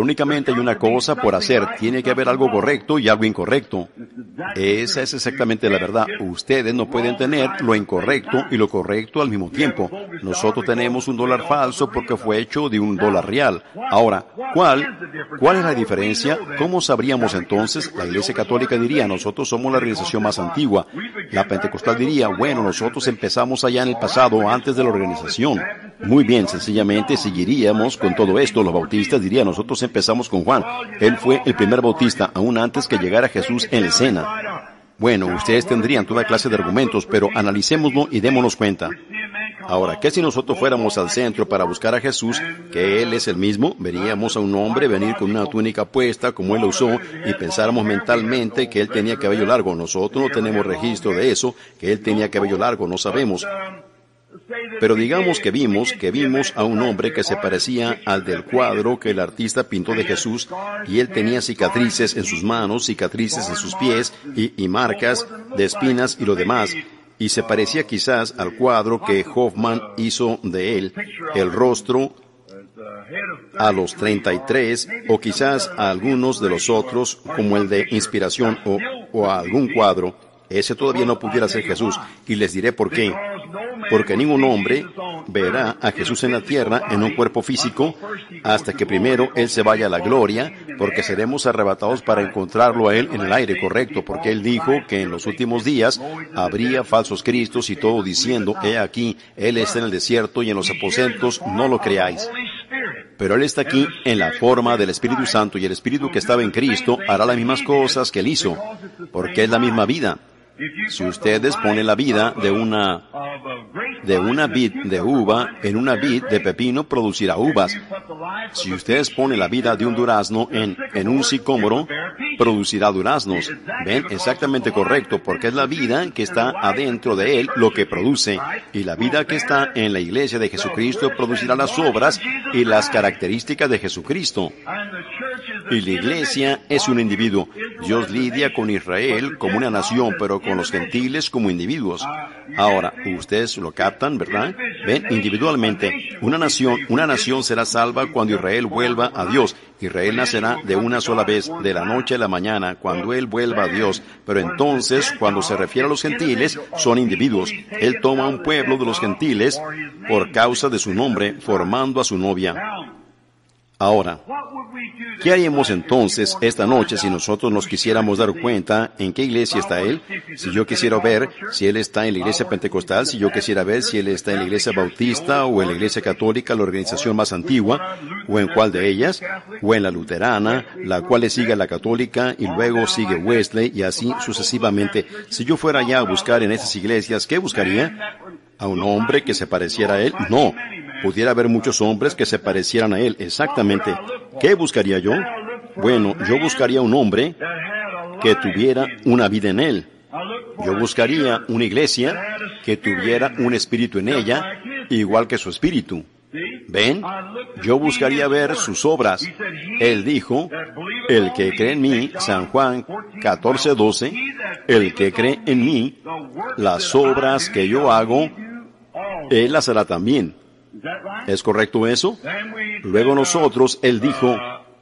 Pero únicamente hay una cosa por hacer. Tiene que haber algo correcto y algo incorrecto. Esa es exactamente la verdad. Ustedes no pueden tener lo incorrecto y lo correcto al mismo tiempo. Nosotros tenemos un dólar falso porque fue hecho de un dólar real. Ahora, ¿cuál es la diferencia? ¿Cómo sabríamos entonces? La Iglesia Católica diría, nosotros somos la organización más antigua. La Pentecostal diría, bueno, nosotros empezamos allá en el pasado, antes de la organización. Muy bien, sencillamente seguiríamos con todo esto. Los bautistas dirían, nosotros empezamos con Juan. Él fue el primer bautista, aún antes que llegara Jesús en la escena. Bueno, ustedes tendrían toda clase de argumentos, pero analicémoslo y démonos cuenta. Ahora, ¿qué si nosotros fuéramos al centro para buscar a Jesús, que Él es el mismo? Veríamos a un hombre venir con una túnica puesta, como Él lo usó, y pensáramos mentalmente que Él tenía cabello largo. Nosotros no tenemos registro de eso, que Él tenía cabello largo, no sabemos. Pero digamos que vimos a un hombre que se parecía al del cuadro que el artista pintó de Jesús, y él tenía cicatrices en sus manos, cicatrices en sus pies, y marcas de espinas y lo demás. Y se parecía quizás al cuadro que Hoffman hizo de él, el rostro a los 33, o quizás a algunos de los otros, como el de Inspiración, o a algún cuadro. Ese todavía no pudiera ser Jesús, y les diré por qué. Porque ningún hombre verá a Jesús en la tierra en un cuerpo físico hasta que primero Él se vaya a la gloria, porque seremos arrebatados para encontrarlo a Él en el aire, correcto, porque Él dijo que en los últimos días habría falsos cristos y todo diciendo, he aquí, Él está en el desierto y en los aposentos, no lo creáis. Pero Él está aquí en la forma del Espíritu Santo, y el Espíritu que estaba en Cristo hará las mismas cosas que Él hizo, porque es la misma vida. Si ustedes ponen la vida de una vid de uva en una vid de pepino, producirá uvas. Si ustedes ponen la vida de un durazno en un sicómoro, producirá duraznos. ¿Ven? Exactamente correcto, porque es la vida que está adentro de él lo que produce. Y la vida que está en la iglesia de Jesucristo producirá las obras y las características de Jesucristo. Y la iglesia es un individuo. Dios lidia con Israel como una nación, pero con los gentiles como individuos. Ahora, ustedes lo captan, ¿verdad? Ven, individualmente, una nación será salva cuando Israel vuelva a Dios. Israel nacerá de una sola vez, de la noche a la mañana, cuando Él vuelva a Dios. Pero entonces, cuando se refiere a los gentiles, son individuos. Él toma un pueblo de los gentiles por causa de su nombre, formando a su novia. Ahora, ¿qué haríamos entonces esta noche si nosotros nos quisiéramos dar cuenta en qué iglesia está Él? Si yo quisiera ver si Él está en la iglesia pentecostal, si yo quisiera ver si Él está en la iglesia bautista o en la iglesia católica, la organización más antigua, o en cuál de ellas, o en la luterana, la cual le sigue a la católica y luego sigue Wesley y así sucesivamente. Si yo fuera allá a buscar en esas iglesias, ¿qué buscaría? ¿A un hombre que se pareciera a Él? No. Pudiera haber muchos hombres que se parecieran a Él, exactamente. ¿Qué buscaría yo? Bueno, yo buscaría un hombre que tuviera una vida en Él. Yo buscaría una iglesia que tuviera un espíritu en ella, igual que su espíritu. ¿Ven? Yo buscaría ver sus obras. Él dijo, el que cree en mí, San Juan 14:12, el que cree en mí, las obras que yo hago, Él las hará también. ¿Es correcto eso? Luego nosotros, Él dijo,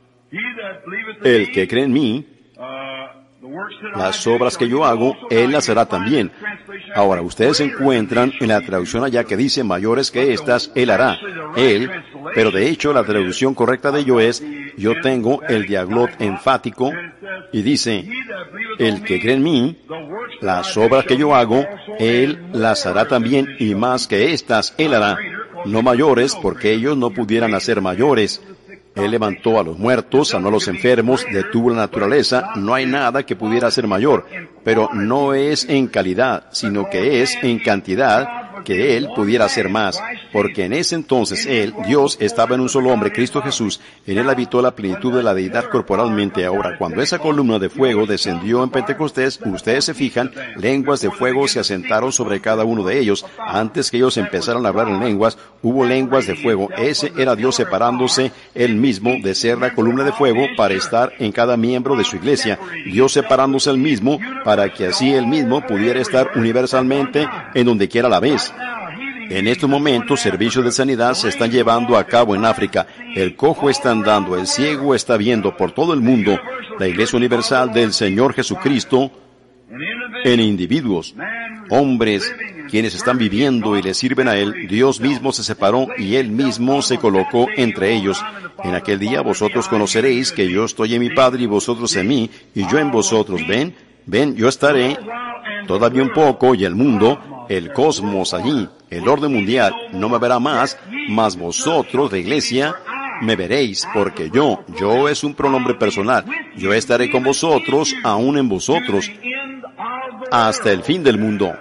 el que cree en mí, las obras que yo hago, Él las hará también. Ahora, ustedes se encuentran en la traducción allá que dice, mayores que estas, Él hará. Él, pero de hecho la traducción correcta de ello es, yo tengo el diaglot enfático, y dice, el que cree en mí, las obras que yo hago, Él las hará también, y más que estas, Él hará. No mayores, porque ellos no pudieran hacer mayores. Él levantó a los muertos, sanó a los enfermos, detuvo la naturaleza. No hay nada que pudiera ser mayor, pero no es en calidad, sino que es en cantidad que Él pudiera hacer más, porque en ese entonces Él, Dios, estaba en un solo hombre, Cristo Jesús. En Él habitó la plenitud de la deidad corporalmente. Ahora, cuando esa columna de fuego descendió en Pentecostés, ustedes se fijan, lenguas de fuego se asentaron sobre cada uno de ellos. Antes que ellos empezaran a hablar en lenguas, hubo lenguas de fuego. Ese era Dios separándose Él mismo de ser la columna de fuego para estar en cada miembro de su iglesia. Dios separándose Él mismo para que así Él mismo pudiera estar universalmente en donde quiera a la vez. En estos momentos, servicios de sanidad se están llevando a cabo en África. El cojo está andando, el ciego está viendo por todo el mundo. La Iglesia Universal del Señor Jesucristo en individuos, hombres, quienes están viviendo y le sirven a Él. Dios mismo se separó y Él mismo se colocó entre ellos. En aquel día vosotros conoceréis que yo estoy en mi Padre y vosotros en mí, y yo en vosotros. Ven, yo estaré todavía un poco, y el mundo, el cosmos allí, el orden mundial, no me verá más, mas vosotros, la iglesia, me veréis, porque yo es un pronombre personal. Yo estaré con vosotros, aún en vosotros, hasta el fin del mundo.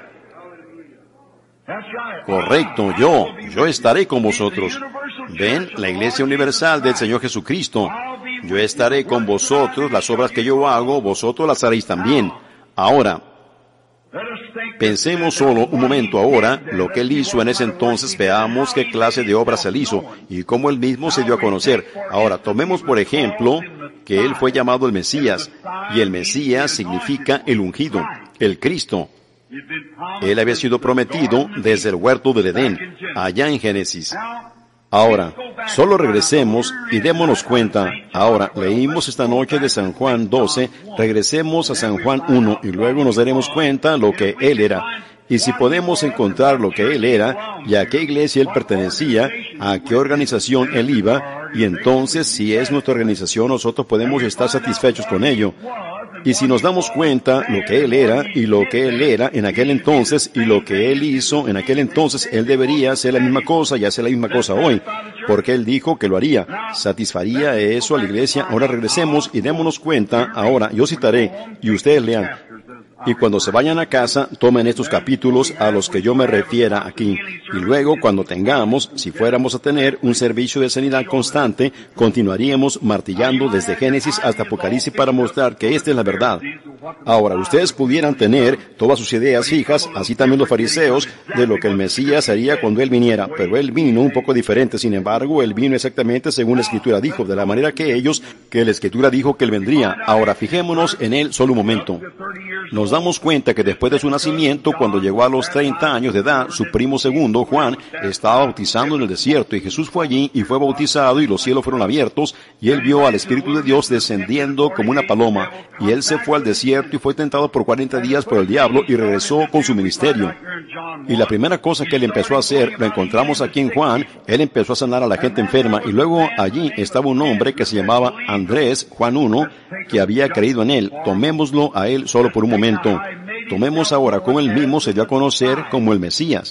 Correcto, yo estaré con vosotros. Ven, la Iglesia Universal del Señor Jesucristo. Yo estaré con vosotros, las obras que yo hago, vosotros las haréis también. Ahora, pensemos solo un momento ahora lo que Él hizo en ese entonces, veamos qué clase de obras Él hizo y cómo Él mismo se dio a conocer. Ahora, tomemos por ejemplo que Él fue llamado el Mesías, y el Mesías significa el ungido, el Cristo. Él había sido prometido desde el huerto del Edén, allá en Génesis. Ahora, solo regresemos y démonos cuenta. Ahora, leímos esta noche de San Juan 12, regresemos a San Juan 1 y luego nos daremos cuenta lo que Él era. Y si podemos encontrar lo que Él era, y a qué iglesia Él pertenecía, a qué organización Él iba, y entonces si es nuestra organización, nosotros podemos estar satisfechos con ello. Y si nos damos cuenta lo que Él era y lo que Él era en aquel entonces y lo que Él hizo en aquel entonces, Él debería hacer la misma cosa y hacer la misma cosa hoy, porque Él dijo que lo haría. ¿Satisfaría eso a la iglesia? Ahora regresemos y démonos cuenta. Ahora, yo citaré y ustedes lean. Y cuando se vayan a casa, tomen estos capítulos a los que yo me refiera aquí. Y luego, cuando tengamos, si fuéramos a tener un servicio de sanidad constante, continuaríamos martillando desde Génesis hasta Apocalipsis para mostrar que esta es la verdad. Ahora, ustedes pudieran tener todas sus ideas fijas, así también los fariseos, de lo que el Mesías haría cuando Él viniera. Pero Él vino un poco diferente. Sin embargo, Él vino exactamente según la Escritura dijo, de la manera que ellos, que la Escritura dijo que Él vendría. Ahora, fijémonos en Él solo un momento. Nos damos cuenta que después de su nacimiento, cuando llegó a los 30 años de edad, su primo segundo, Juan, estaba bautizando en el desierto, y Jesús fue allí y fue bautizado, y los cielos fueron abiertos, y Él vio al Espíritu de Dios descendiendo como una paloma, y Él se fue al desierto y fue tentado por 40 días por el diablo, y regresó con su ministerio. Y la primera cosa que Él empezó a hacer, lo encontramos aquí en Juan, Él empezó a sanar a la gente enferma, y luego allí estaba un hombre que se llamaba Andrés, Juan 1, que había creído en Él. Tomémoslo a Él solo por un momento. Tomemos ahora cómo Él mismo se dio a conocer como el Mesías.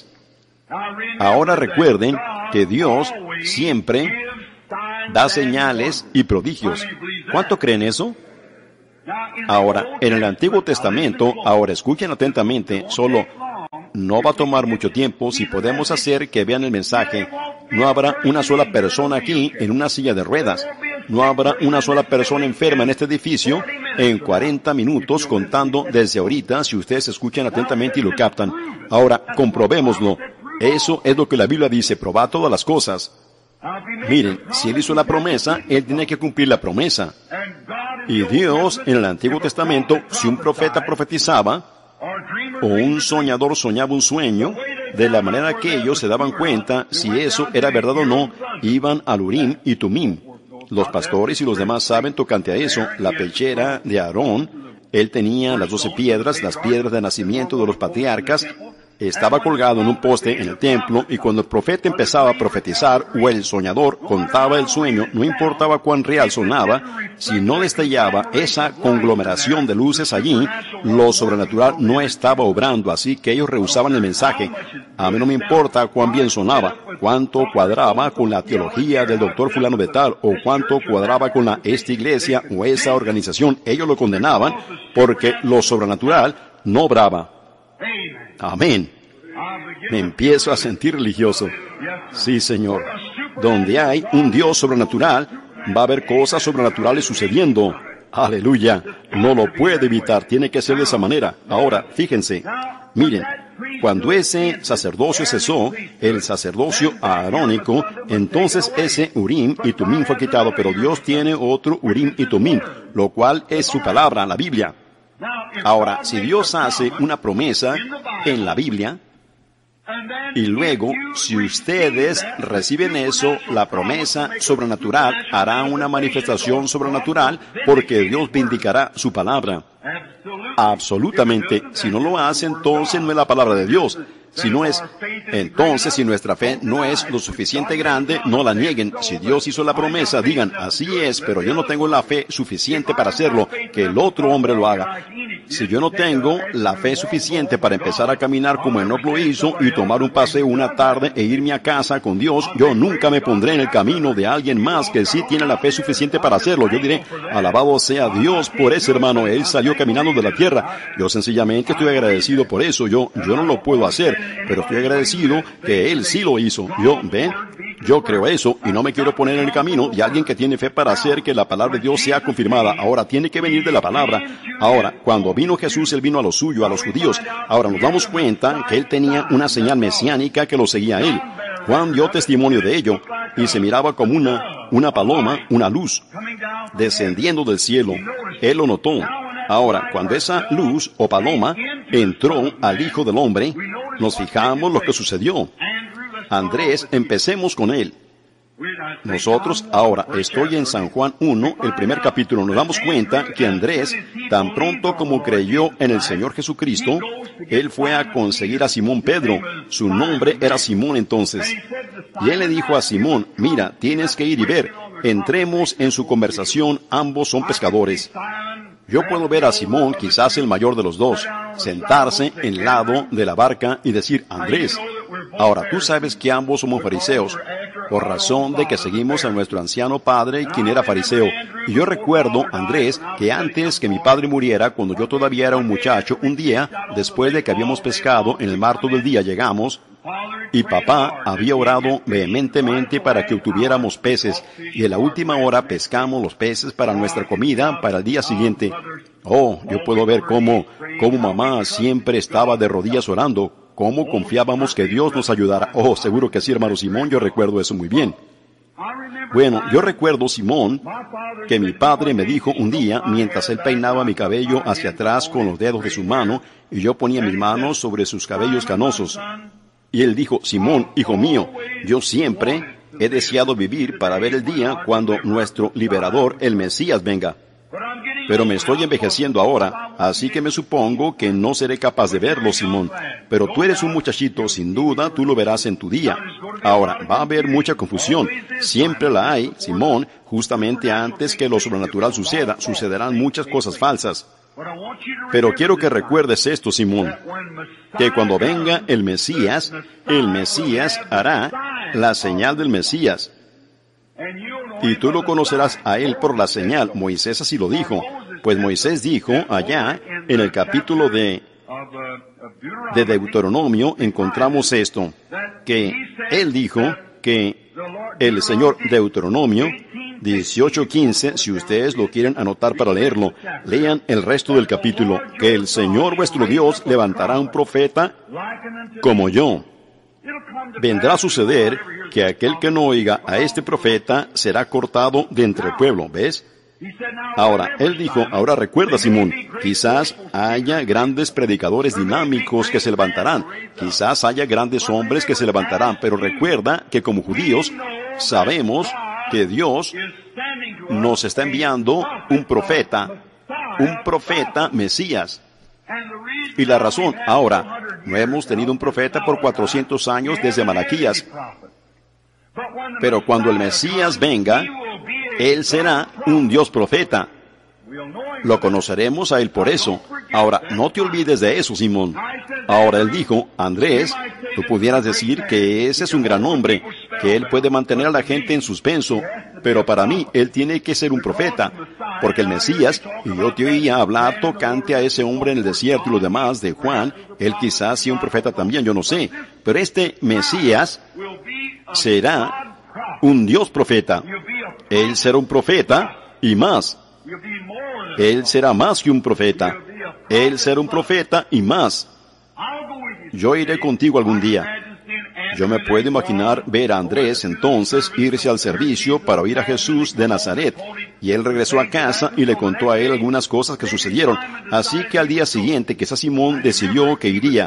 Ahora recuerden que Dios siempre da señales y prodigios. ¿Cuánto creen eso? Ahora, en el Antiguo Testamento, ahora escuchen atentamente, solo no va a tomar mucho tiempo. Si podemos hacer que vean el mensaje, no habrá una sola persona aquí en una silla de ruedas. No habrá una sola persona enferma en este edificio en 40 minutos, contando desde ahorita, si ustedes escuchan atentamente y lo captan. Ahora, comprobémoslo. Eso es lo que la Biblia dice, probad todas las cosas. Miren, si Él hizo la promesa, Él tiene que cumplir la promesa. Y Dios, en el Antiguo Testamento, si un profeta profetizaba, o un soñador soñaba un sueño, de la manera que ellos se daban cuenta si eso era verdad o no, iban al Urim y Tumim. Los pastores y los demás saben tocante a eso. La pechera de Aarón, él tenía las 12 piedras, las piedras de nacimiento de los patriarcas, estaba colgado en un poste en el templo, y cuando el profeta empezaba a profetizar, o el soñador contaba el sueño, no importaba cuán real sonaba, si no destallaba esa conglomeración de luces allí, lo sobrenatural no estaba obrando, así que ellos rehusaban el mensaje. A mí no me importa cuán bien sonaba, cuánto cuadraba con la teología del doctor fulano de tal, o cuánto cuadraba con esta iglesia o esa organización. Ellos lo condenaban porque lo sobrenatural no obraba. Amén. Me empiezo a sentir religioso. Sí, Señor. Donde hay un Dios sobrenatural, va a haber cosas sobrenaturales sucediendo. Aleluya. No lo puede evitar. Tiene que ser de esa manera. Ahora, fíjense. Miren, cuando ese sacerdocio cesó, el sacerdocio aarónico, entonces ese Urim y Tumim fue quitado, pero Dios tiene otro Urim y Tumim, lo cual es su palabra, la Biblia. Ahora, si Dios hace una promesa en la Biblia, Y luego, si ustedes reciben eso, la promesa sobrenatural hará una manifestación sobrenatural porque Dios vindicará su palabra. Absolutamente. Si no lo hace, entonces no es la palabra de Dios. Si no es, entonces si nuestra fe no es lo suficiente grande, no la nieguen. Si Dios hizo la promesa, digan, así es, pero yo no tengo la fe suficiente para hacerlo, que el otro hombre lo haga. Si yo no tengo la fe suficiente para empezar a caminar como Enoc lo hizo y tomar un paseo una tarde e irme a casa con Dios, yo nunca me pondré en el camino de alguien más que sí tiene la fe suficiente para hacerlo. Yo diré, alabado sea Dios por ese hermano, él salió caminando de la tierra. Yo sencillamente estoy agradecido por eso. Yo no lo puedo hacer, pero estoy agradecido que él sí lo hizo. Yo creo eso y no me quiero poner en el camino de alguien que tiene fe para hacer que la palabra de Dios sea confirmada. Ahora tiene que venir de la palabra. Ahora, cuando vino Jesús, él vino a lo suyo, a los judíos. Ahora nos damos cuenta que él tenía una señal mesiánica que lo seguía a él. Juan dio testimonio de ello y se miraba como una paloma, una luz, descendiendo del cielo. Él lo notó. Ahora, cuando esa luz o paloma entró al Hijo del Hombre, nos fijamos lo que sucedió. Andrés, empecemos con él. Nosotros, ahora, estoy en San Juan 1, el primer capítulo, nos damos cuenta que Andrés, tan pronto como creyó en el Señor Jesucristo, él fue a conseguir a Simón Pedro. Su nombre era Simón entonces. Y él le dijo a Simón, mira, tienes que ir y ver. Entremos en su conversación, ambos son pescadores. Yo puedo ver a Simón, quizás el mayor de los dos, sentarse en el lado de la barca y decir, Andrés. Ahora, tú sabes que ambos somos fariseos, por razón de que seguimos a nuestro anciano padre, quien era fariseo. Y yo recuerdo, Andrés, que antes que mi padre muriera, cuando yo todavía era un muchacho, un día, después de que habíamos pescado en el mar todo el día, llegamos, y papá había orado vehementemente para que obtuviéramos peces, y en la última hora pescamos los peces para nuestra comida para el día siguiente. Oh, yo puedo ver cómo mamá siempre estaba de rodillas orando, cómo confiábamos que Dios nos ayudara. Oh, seguro que sí, hermano Simón, yo recuerdo eso muy bien. Bueno, yo recuerdo, Simón, que mi padre me dijo un día, mientras él peinaba mi cabello hacia atrás con los dedos de su mano, y yo ponía mis manos sobre sus cabellos canosos. Y él dijo, Simón, hijo mío, yo siempre he deseado vivir para ver el día cuando nuestro liberador, el Mesías, venga. Pero me estoy envejeciendo ahora, así que me supongo que no seré capaz de verlo, Simón. Pero tú eres un muchachito, sin duda, tú lo verás en tu día. Ahora, va a haber mucha confusión. Siempre la hay, Simón, justamente antes que lo sobrenatural suceda. Sucederán muchas cosas falsas. Pero quiero que recuerdes esto, Simón, que cuando venga el Mesías hará la señal del Mesías. Y tú lo conocerás a él por la señal. Moisés así lo dijo. Pues Moisés dijo allá, en el capítulo de Deuteronomio, encontramos esto, que él dijo que el Señor, Deuteronomio 18:15, si ustedes lo quieren anotar para leerlo, lean el resto del capítulo, que el Señor vuestro Dios levantará un profeta como yo. Vendrá a suceder que aquel que no oiga a este profeta será cortado de entre el pueblo, ¿ves? Ahora, él dijo, ahora recuerda, Simón, quizás haya grandes predicadores dinámicos que se levantarán, quizás haya grandes hombres que se levantarán, pero recuerda que como judíos sabemos que Dios nos está enviando un profeta Mesías. Y la razón, ahora, no hemos tenido un profeta por 400 años desde Malaquías, pero cuando el Mesías venga, él será un Dios profeta. Lo conoceremos a él por eso. Ahora, no te olvides de eso, Simón. Ahora él dijo, Andrés, tú pudieras decir que ese es un gran hombre, que él puede mantener a la gente en suspenso, pero para mí, él tiene que ser un profeta, porque el Mesías, y yo te oía hablar tocante a ese hombre en el desierto y lo demás de Juan, él quizás sea un profeta también, yo no sé, pero este Mesías será un Dios profeta. Él será un profeta y más. Él será más que un profeta. Él será un profeta y más. Yo iré contigo algún día. Yo me puedo imaginar ver a Andrés entonces irse al servicio para oír a Jesús de Nazaret. Y él regresó a casa y le contó a él algunas cosas que sucedieron. Así que al día siguiente, quizás Simón decidió que iría.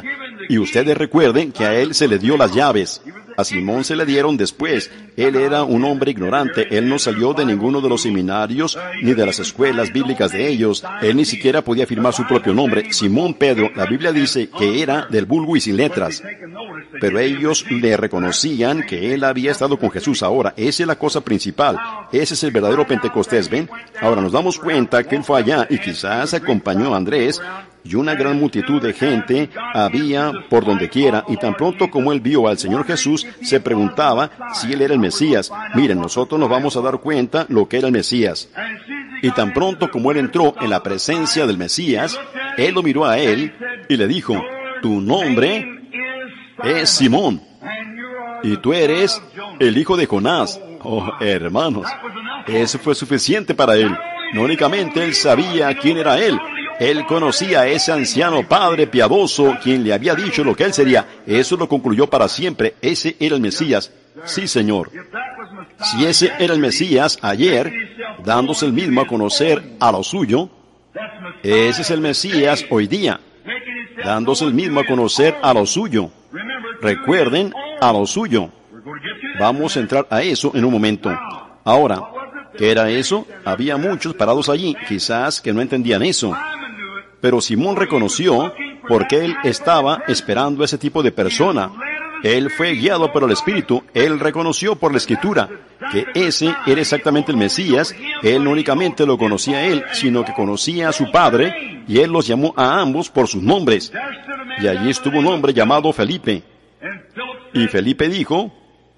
Y ustedes recuerden que a él se le dio las llaves. A Simón se le dieron después. Él era un hombre ignorante. Él no salió de ninguno de los seminarios ni de las escuelas bíblicas de ellos. Él ni siquiera podía firmar su propio nombre. Simón Pedro, la Biblia dice que era del vulgo y sin letras. Pero ellos le reconocían que él había estado con Jesús. Ahora, esa es la cosa principal. Ese es el verdadero Pentecostés, ¿ven? Ahora nos damos cuenta que él fue allá y quizás acompañó a Andrés, y una gran multitud de gente había por donde quiera, y tan pronto como él vio al Señor Jesús, se preguntaba si él era el Mesías. Miren, nosotros nos vamos a dar cuenta lo que era el Mesías. Y tan pronto como él entró en la presencia del Mesías, él lo miró a él y le dijo, tu nombre es Simón, y tú eres el hijo de Jonás. Oh, hermanos, eso fue suficiente para él. No únicamente él sabía quién era él, él conocía a ese anciano padre piadoso, quien le había dicho lo que él sería. Eso lo concluyó para siempre. Ese era el Mesías. Sí, Señor. Si ese era el Mesías ayer, dándose el mismo a conocer a lo suyo, ese es el Mesías hoy día, dándose el mismo a conocer a lo suyo. Recuerden, a lo suyo. Vamos a entrar a eso en un momento. Ahora, ¿qué era eso? Había muchos parados allí, quizás que no entendían eso. Pero Simón reconoció porque él estaba esperando a ese tipo de persona. Él fue guiado por el Espíritu. Él reconoció por la Escritura que ese era exactamente el Mesías. Él no únicamente lo conocía a él, sino que conocía a su Padre, y él los llamó a ambos por sus nombres. Y allí estuvo un hombre llamado Felipe. Y Felipe dijo,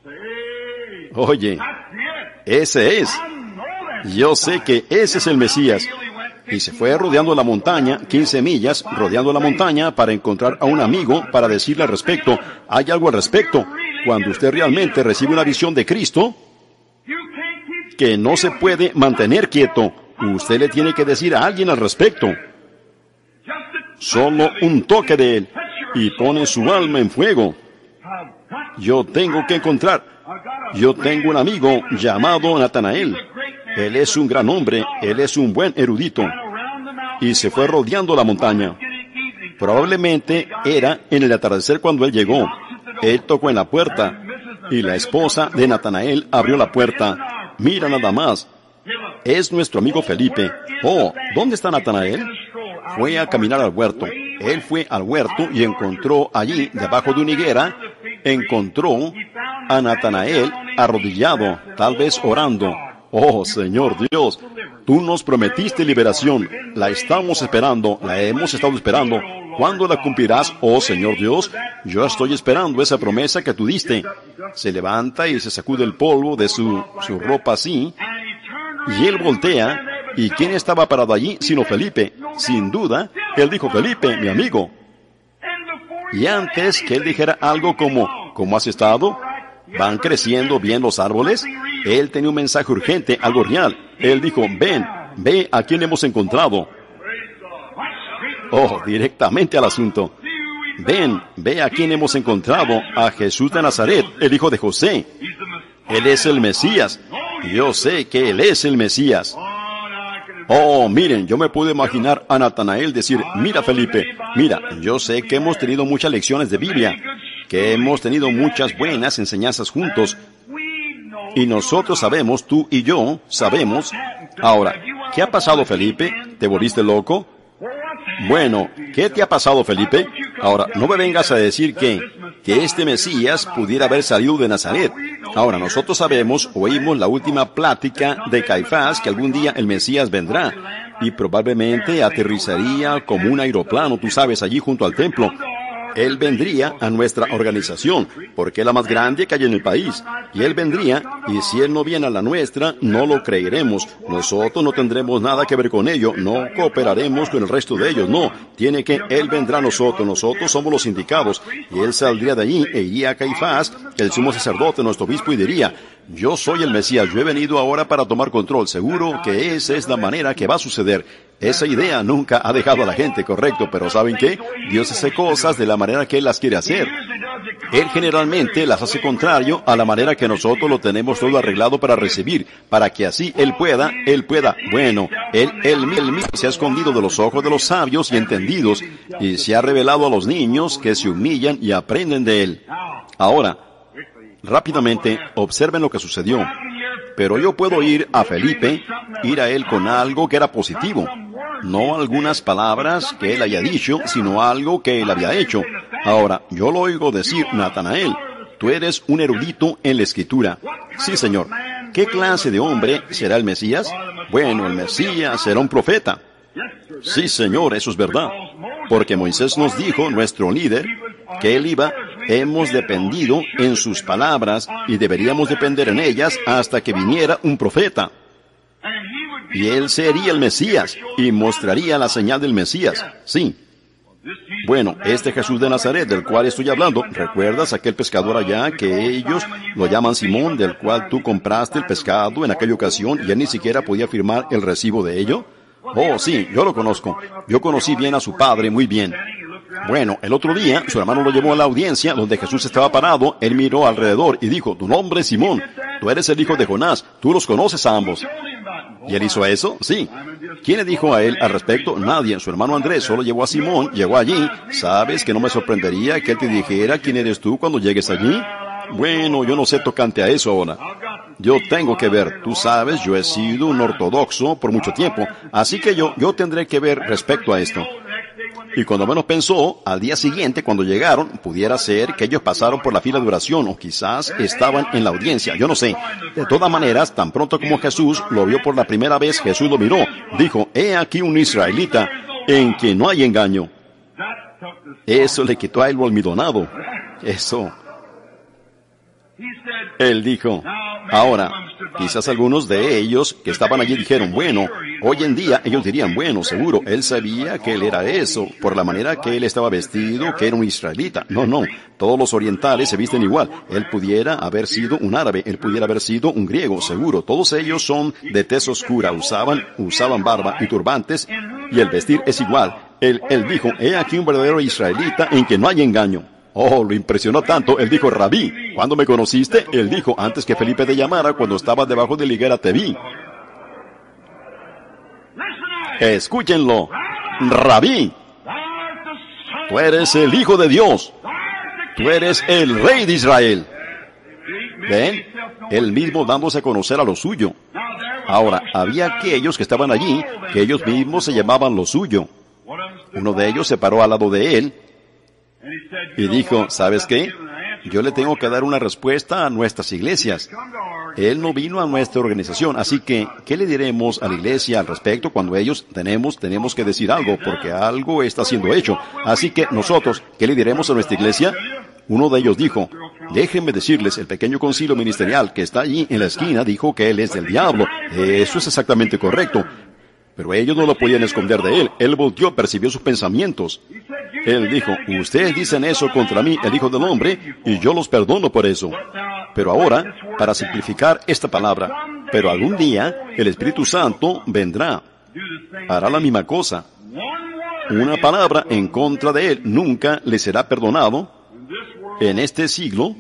oye, ese es. Yo sé que ese es el Mesías. Y se fue rodeando la montaña, 15 millas, rodeando la montaña para encontrar a un amigo para decirle al respecto. Hay algo al respecto. Cuando usted realmente recibe una visión de Cristo, que no se puede mantener quieto, usted le tiene que decir a alguien al respecto. Solo un toque de él y pone su alma en fuego. Yo tengo que encontrar. Yo tengo un amigo llamado Natanael. Él es un gran hombre, él es un buen erudito. Y se fue rodeando la montaña. Probablemente era en el atardecer cuando él llegó. Él tocó en la puerta, y la esposa de Natanael abrió la puerta. Mira nada más. Es nuestro amigo Felipe. Oh, ¿dónde está Natanael? Fue a caminar al huerto. Él fue al huerto y encontró allí, debajo de una higuera, encontró a Natanael arrodillado, tal vez orando. Oh, Señor Dios, tú nos prometiste liberación. La estamos esperando, la hemos estado esperando. ¿Cuándo la cumplirás, oh Señor Dios? Yo estoy esperando esa promesa que tú diste. Se levanta y se sacude el polvo de su ropa así, y él voltea. ¿Y quién estaba parado allí sino Felipe? Sin duda, él dijo, Felipe, mi amigo. Y antes que él dijera algo como, ¿cómo has estado? ¿Van creciendo bien los árboles? Él tenía un mensaje urgente, algo real. Él dijo, ven, ve a quién hemos encontrado. Oh, directamente al asunto. Ven, ve a quién hemos encontrado, a Jesús de Nazaret, el hijo de José. Él es el Mesías. Yo sé que él es el Mesías. Oh, miren, yo me puedo imaginar a Natanael decir, mira Felipe, mira, yo sé que hemos tenido muchas lecciones de Biblia, que hemos tenido muchas buenas enseñanzas juntos, y nosotros sabemos, tú y yo sabemos. Ahora, ¿qué ha pasado, Felipe? ¿Te volviste loco? Bueno, ¿qué te ha pasado, Felipe? Ahora, no me vengas a decir que este Mesías pudiera haber salido de Nazaret. Ahora, nosotros sabemos, oímos la última plática de Caifás, que algún día el Mesías vendrá, y probablemente aterrizaría como un aeroplano, tú sabes, allí junto al templo. Él vendría a nuestra organización, porque es la más grande que hay en el país. Y Él vendría, y si Él no viene a la nuestra, no lo creeremos. Nosotros no tendremos nada que ver con ello, no cooperaremos con el resto de ellos, no. Tiene que Él vendrá a nosotros somos los indicados. Y Él saldría de allí e iría a Caifás, el sumo sacerdote, nuestro obispo, y diría, yo soy el Mesías, yo he venido ahora para tomar control. Seguro que esa es la manera que va a suceder. Esa idea nunca ha dejado a la gente, correcto, pero ¿saben qué? Dios hace cosas de la manera que Él las quiere hacer. Él generalmente las hace contrario a la manera que nosotros lo tenemos todo arreglado para recibir, para que así Él pueda, bueno, Él mismo se ha escondido de los ojos de los sabios y entendidos, y se ha revelado a los niños que se humillan y aprenden de Él. Ahora, rápidamente, observen lo que sucedió. Pero yo puedo ir a Felipe, ir a él con algo que era positivo. No algunas palabras que él haya dicho, sino algo que él había hecho. Ahora, yo lo oigo decir, Natanael, tú eres un erudito en la Escritura. Sí, Señor. ¿Qué clase de hombre será el Mesías? Bueno, el Mesías será un profeta. Sí, Señor, eso es verdad. Porque Moisés nos dijo, nuestro líder, que él hemos dependido en sus palabras y deberíamos depender en ellas hasta que viniera un profeta. Y él sería el Mesías y mostraría la señal del Mesías. Sí. Bueno, este Jesús de Nazaret del cual estoy hablando, ¿recuerdas aquel pescador allá que ellos lo llaman Simón, del cual tú compraste el pescado en aquella ocasión y él ni siquiera podía firmar el recibo de ello? Oh, sí, yo lo conozco. Yo conocí bien a su padre, muy bien. Bueno, el otro día, su hermano lo llevó a la audiencia donde Jesús estaba parado. Él miró alrededor y dijo, tu nombre es Simón, tú eres el hijo de Jonás, tú los conoces a ambos. ¿Y él hizo eso? Sí. ¿Quién le dijo a él al respecto? Nadie. Su hermano Andrés solo llevó a Simón, llegó allí. ¿Sabes que no me sorprendería que él te dijera quién eres tú cuando llegues allí? Bueno, yo no sé tocante a eso ahora. Yo tengo que ver, tú sabes, yo he sido un ortodoxo por mucho tiempo, así que yo tendré que ver respecto a esto. Y cuando menos pensó, al día siguiente, cuando llegaron, pudiera ser que ellos pasaron por la fila de oración o quizás estaban en la audiencia, yo no sé. De todas maneras, tan pronto como Jesús lo vio por la primera vez, Jesús lo miró. Dijo, he aquí un israelita en quien no hay engaño. Eso le quitó a él lo almidonado. Eso. Él dijo, ahora, quizás algunos de ellos que estaban allí dijeron, bueno, hoy en día ellos dirían, bueno, seguro, él sabía que él era eso, por la manera que él estaba vestido, que era un israelita. No, todos los orientales se visten igual. Él pudiera haber sido un árabe, él pudiera haber sido un griego, seguro. Todos ellos son de tez oscura, usaban barba y turbantes, y el vestir es igual. Él dijo, he aquí un verdadero israelita en que no hay engaño. Oh, lo impresionó tanto, él dijo, Rabí, ¿cuándo me conociste? Él dijo, antes que Felipe te llamara, cuando estabas debajo de la higuera te vi. Escúchenlo, Rabí, tú eres el Hijo de Dios, tú eres el Rey de Israel. ¿Ven? Él mismo dándose a conocer a lo suyo. Ahora, había aquellos que estaban allí, que ellos mismos se llamaban lo suyo. Uno de ellos se paró al lado de él, y dijo, ¿sabes qué? Yo le tengo que dar una respuesta a nuestras iglesias. Él no vino a nuestra organización, así que, ¿qué le diremos a la iglesia al respecto cuando ellos tenemos que decir algo, porque algo está siendo hecho? Así que nosotros, ¿qué le diremos a nuestra iglesia? Uno de ellos dijo, déjenme decirles, el pequeño concilio ministerial que está allí en la esquina dijo que él es del diablo. Eso es exactamente correcto. Pero ellos no lo podían esconder de él. Él volteó, percibió sus pensamientos. Él dijo, ustedes dicen eso contra mí, el Hijo del Hombre, y yo los perdono por eso. Pero ahora, para simplificar esta palabra, pero algún día el Espíritu Santo vendrá, hará la misma cosa. Una palabra en contra de él nunca le será perdonado en este siglo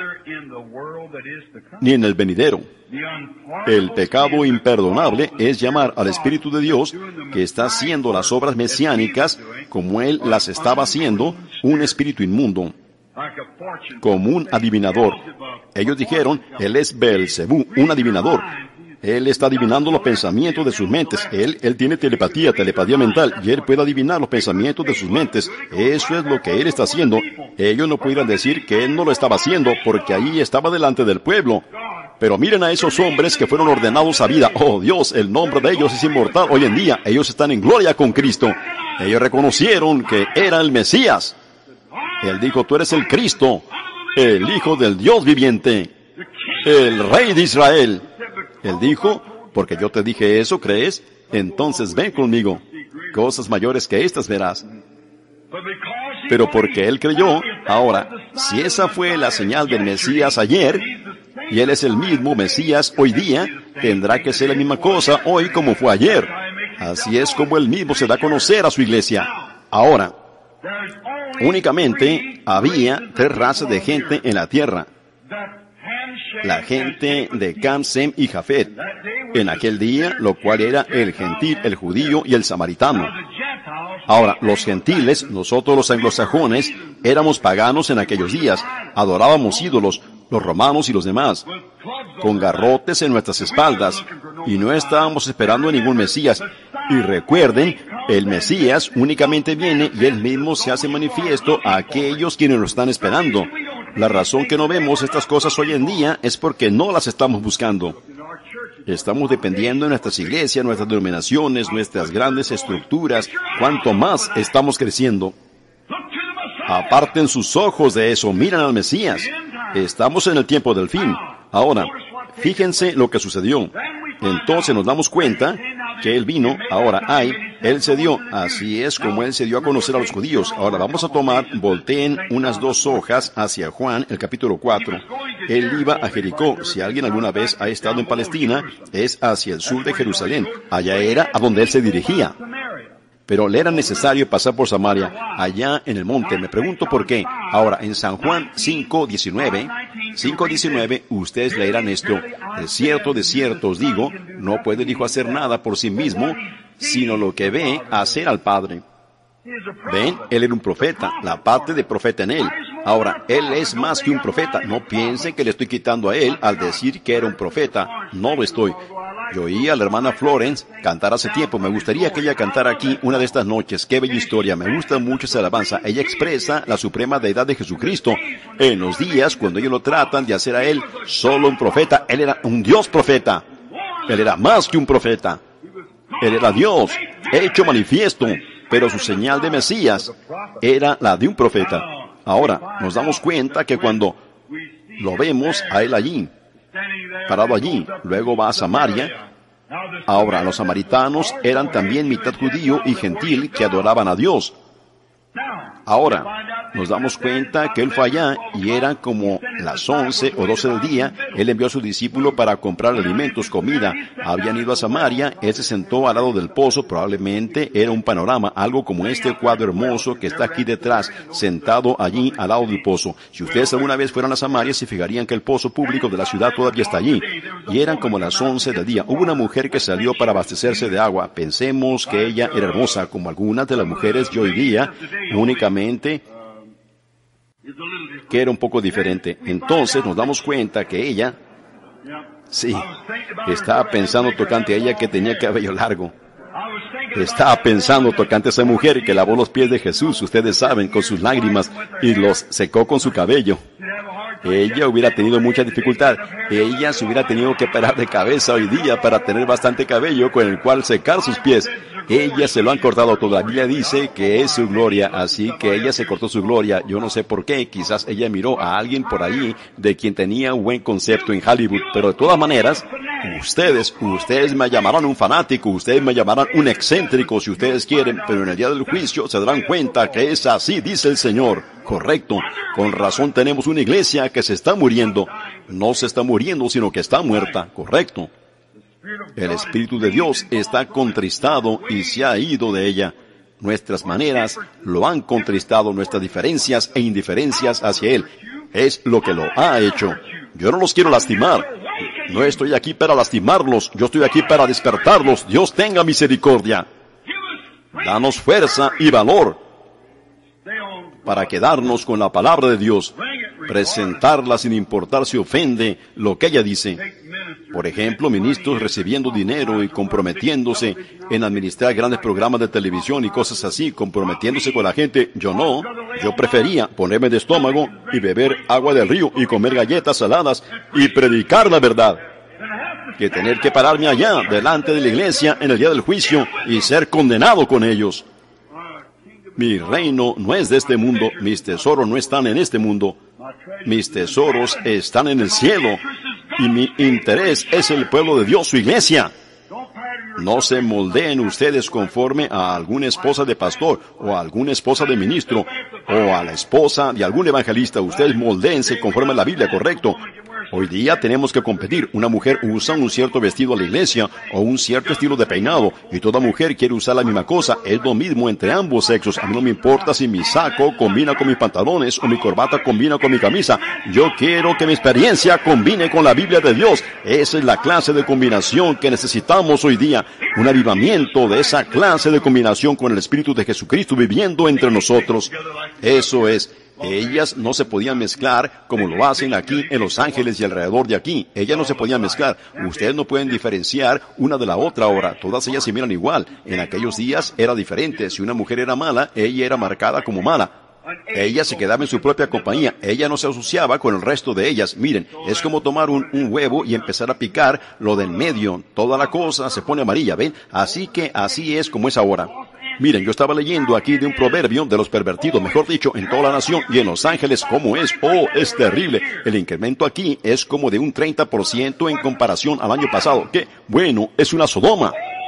ni en el venidero. El pecado imperdonable es llamar al Espíritu de Dios, que está haciendo las obras mesiánicas como Él las estaba haciendo, un espíritu inmundo, como un adivinador. Ellos dijeron, Él es Beelzebú, un adivinador. Él está adivinando los pensamientos de sus mentes. Él tiene telepatía mental, y Él puede adivinar los pensamientos de sus mentes. Eso es lo que Él está haciendo. Ellos no pudieran decir que Él no lo estaba haciendo, porque ahí estaba delante del pueblo. Pero miren a esos hombres que fueron ordenados a vida. Oh Dios, el nombre de ellos es inmortal. Hoy en día, ellos están en gloria con Cristo. Ellos reconocieron que era el Mesías. Él dijo, tú eres el Cristo, el Hijo del Dios viviente, el Rey de Israel. Él dijo, porque yo te dije eso, ¿crees? Entonces ven conmigo. Cosas mayores que estas verás. Pero porque él creyó, ahora, si esa fue la señal del Mesías ayer, y él es el mismo Mesías hoy día, tendrá que ser la misma cosa hoy como fue ayer. Así es como Él mismo se da a conocer a su iglesia. Ahora, únicamente había 3 razas de gente en la tierra. La gente de Cam, Sem y Jafet, en aquel día, lo cual era el gentil, el judío y el samaritano. Ahora, los gentiles, nosotros los anglosajones, éramos paganos en aquellos días, adorábamos ídolos, los romanos y los demás, con garrotes en nuestras espaldas, y no estábamos esperando a ningún Mesías. Y recuerden, el Mesías únicamente viene y Él mismo se hace manifiesto a aquellos quienes lo están esperando. La razón que no vemos estas cosas hoy en día es porque no las estamos buscando. Estamos dependiendo de nuestras iglesias, nuestras denominaciones, nuestras grandes estructuras, cuanto más estamos creciendo. Aparten sus ojos de eso, miren al Mesías. Estamos en el tiempo del fin. Ahora, fíjense lo que sucedió. Entonces nos damos cuenta que Él vino, ahora Él se dio, así es como Él se dio a conocer a los judíos. Ahora vamos a volteen unas 2 hojas hacia Juan, el capítulo 4. Él iba a Jericó. Si alguien alguna vez ha estado en Palestina, es hacia el sur de Jerusalén. Allá era a donde Él se dirigía. Pero le era necesario pasar por Samaria, allá en el monte. Me pregunto por qué. Ahora, en San Juan 5:19, ustedes leerán esto. De cierto os digo, no puede el Hijo hacer nada por sí mismo, sino lo que ve hacer al Padre. ¿Ven? Él era un profeta, la parte de profeta en Él. Ahora, Él es más que un profeta. No piensen que le estoy quitando a Él al decir que era un profeta. No lo estoy. Yo oí a la hermana Florence cantar hace tiempo. Me gustaría que ella cantara aquí una de estas noches. Qué bella historia. Me gusta mucho esa alabanza. Ella expresa la suprema deidad de Jesucristo. En los días cuando ellos lo tratan de hacer a Él solo un profeta, Él era un Dios profeta. Él era más que un profeta. Él era Dios, hecho manifiesto. Pero su señal de Mesías era la de un profeta. Ahora, nos damos cuenta que cuando lo vemos a Él allí, parado allí, luego va a Samaria. Ahora, los samaritanos eran también mitad judío y gentil que adoraban a Dios. Ahora, nos damos cuenta que Él fue allá y eran como las 11 o 12 del día. Él envió a su discípulo para comprar alimentos, comida. Habían ido a Samaria. Él se sentó al lado del pozo. Probablemente era un panorama, algo como este cuadro hermoso que está aquí detrás, sentado allí al lado del pozo. Si ustedes alguna vez fueran a Samaria, se fijarían que el pozo público de la ciudad todavía está allí. Y eran como las 11 del día. Hubo una mujer que salió para abastecerse de agua. Pensemos que ella era hermosa, como algunas de las mujeres de hoy día, únicamente que era un poco diferente. Entonces nos damos cuenta que ella, sí, estaba pensando tocante a ella que tenía cabello largo. Estaba pensando tocante a esa mujer que lavó los pies de Jesús, ustedes saben, con sus lágrimas y los secó con su cabello. Ella hubiera tenido mucha dificultad. Ella se hubiera tenido que parar de cabeza hoy día para tener bastante cabello con el cual secar sus pies. Ella se lo han cortado todo. La Biblia dice que es su gloria, así que ella se cortó su gloria. Yo no sé por qué, quizás ella miró a alguien por ahí de quien tenía un buen concepto en Hollywood, pero de todas maneras, ustedes me llamarán un fanático, ustedes me llamarán un excéntrico si ustedes quieren, pero en el día del juicio se darán cuenta que es así, dice el Señor. Correcto. Con razón tenemos una iglesia que se está muriendo. No se está muriendo, sino que está muerta. Correcto. El Espíritu de Dios está contristado y se ha ido de ella. Nuestras maneras lo han contristado, nuestras diferencias e indiferencias hacia Él. Es lo que lo ha hecho. Yo no los quiero lastimar. No estoy aquí para lastimarlos. Yo estoy aquí para despertarlos. Dios tenga misericordia. Danos fuerza y valor para quedarnos con la palabra de Dios. Presentarla sin importar si ofende lo que ella dice. Por ejemplo, ministros recibiendo dinero y comprometiéndose en administrar grandes programas de televisión y cosas así, comprometiéndose con la gente. Yo prefería ponerme de estómago y beber agua del río y comer galletas saladas y predicar la verdad, que tener que pararme allá, delante de la iglesia, en el día del juicio y ser condenado con ellos. Mi reino no es de este mundo, mis tesoros no están en este mundo, mis tesoros están en el cielo. Y mi interés es el pueblo de Dios, su iglesia. No se moldeen ustedes conforme a alguna esposa de pastor, o a alguna esposa de ministro, o a la esposa de algún evangelista. Ustedes moldéense conforme a la Biblia, correcto. Hoy día tenemos que competir. Una mujer usa un cierto vestido a la iglesia o un cierto estilo de peinado y toda mujer quiere usar la misma cosa. Es lo mismo entre ambos sexos. A mí no me importa si mi saco combina con mis pantalones o mi corbata combina con mi camisa. Yo quiero que mi experiencia combine con la Biblia de Dios. Esa es la clase de combinación que necesitamos hoy día. Un avivamiento de esa clase de combinación con el Espíritu de Jesucristo viviendo entre nosotros. Eso es. Ellas no se podían mezclar como lo hacen aquí en Los Ángeles y alrededor de aquí. Ellas no se podían mezclar. Ustedes no pueden diferenciar una de la otra ahora. Todas ellas se miran igual. En aquellos días era diferente. Si una mujer era mala, ella era marcada como mala. Ella se quedaba en su propia compañía. Ella no se asociaba con el resto de ellas. Miren, es como tomar un huevo y empezar a picar lo del medio. Toda la cosa se pone amarilla, ¿ven? Así que así es como es ahora. Miren, yo estaba leyendo aquí de un proverbio de los pervertidos, mejor dicho, en toda la nación y en Los Ángeles, ¿cómo es? ¡Oh, es terrible! El incremento aquí es como de un 30% en comparación al año pasado. ¡Qué bueno! Es una Sodoma.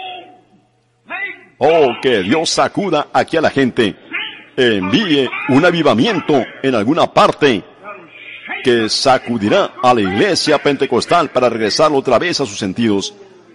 ¡Oh, que Dios sacuda aquí a la gente! Envíe un avivamiento en alguna parte que sacudirá a la iglesia pentecostal para regresar otra vez a sus sentidos,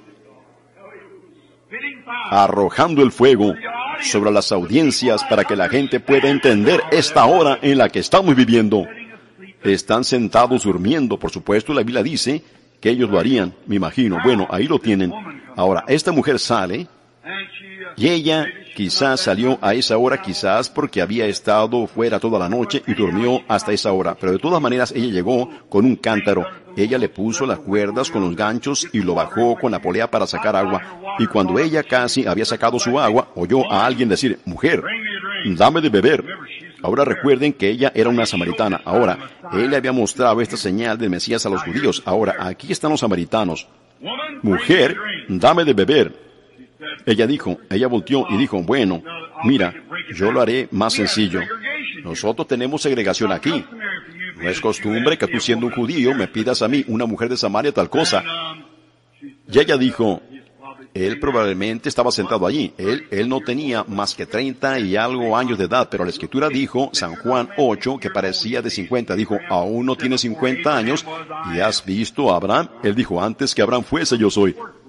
arrojando el fuego sobre las audiencias para que la gente pueda entender esta hora en la que estamos viviendo. Están sentados durmiendo, por supuesto, la Biblia dice que ellos lo harían, me imagino. Bueno, ahí lo tienen. Ahora, esta mujer sale y ella quizás salió a esa hora, quizás porque había estado fuera toda la noche y durmió hasta esa hora. Pero de todas maneras, ella llegó con un cántaro. Ella le puso las cuerdas con los ganchos y lo bajó con la polea para sacar agua. Y cuando ella casi había sacado su agua, oyó a alguien decir, mujer, dame de beber. Ahora recuerden que ella era una samaritana. Ahora, él le había mostrado esta señal del Mesías a los judíos. Ahora, aquí están los samaritanos. Mujer, dame de beber. Ella volteó y dijo, bueno, mira, yo lo haré más sencillo. Nosotros tenemos segregación aquí. No es costumbre que tú siendo un judío me pidas a mí, una mujer de Samaria, tal cosa. Y ella dijo, él probablemente estaba sentado allí. Él no tenía más que 30 y algo años de edad, pero la Escritura dijo, San Juan 8, que parecía de 50, dijo, aún no tiene 50 años, ¿y has visto a Abraham? Él dijo, antes que Abraham fuese, yo soy.